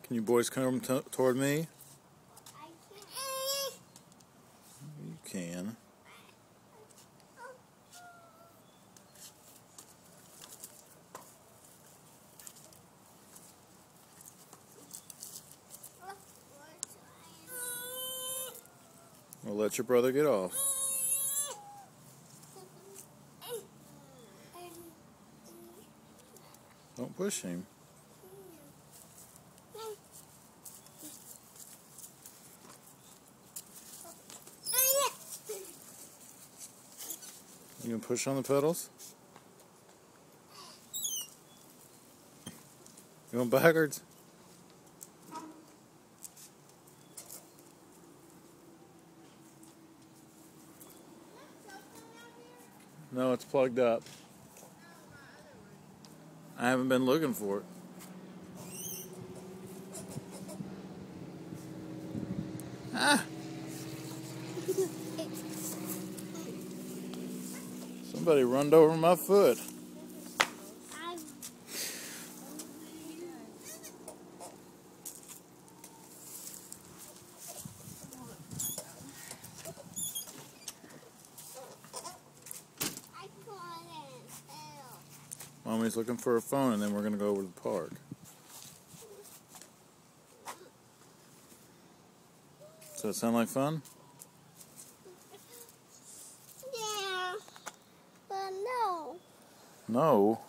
Can you boys come toward me? You can. Well, let your brother get off. Don't push him. You gonna push on the pedals? You going backwards? No, it's plugged up. I haven't been looking for it. Ah! Somebody runned over my foot. Mommy's looking for a phone, and then we're going to go over to the park. Does that sound like fun? Yeah, but no. No?